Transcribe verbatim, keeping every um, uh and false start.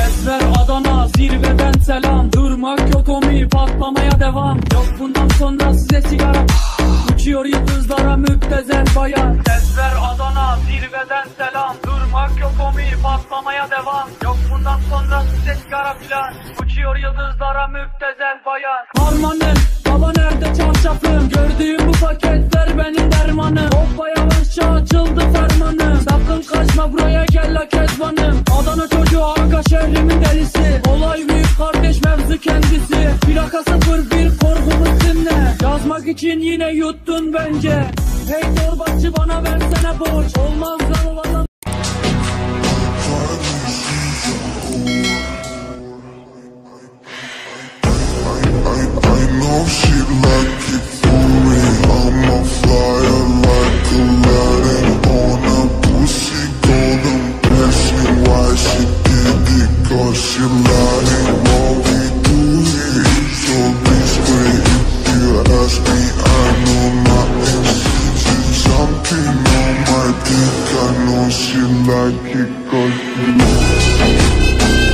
Desver Adana zirveden selam. Durmak yok omi, patlamaya devam. Yok bundan sonra size sigara. Uçuyor yıldızlara müptezel bayan. Desver Adana zirveden selam. Durmak yok omi, patlamaya devam. Yok bundan sonra size sigara filan. Uçuyor yıldızlara müptezel bayan. Harmanım baba nerede çarşafım? Gördüğüm bu paketler benim dermanım. Hoppa yavaşça açıldı fermanım. Sakın kaçma buraya gel la kezbanım. Adana çocuğu aga şehrimin delisi. Olay büyük kardeş mevzu kendisi. Plaka sıfır bir korkumuz dinle. Yazmak için yine yuttun bence. Hey torbacı bana versene borç. Olmaz lan olalım. She lying, what we do here is so discreet. If you ask me, I know nothing. She's something on my dick, I know she like it 'cause she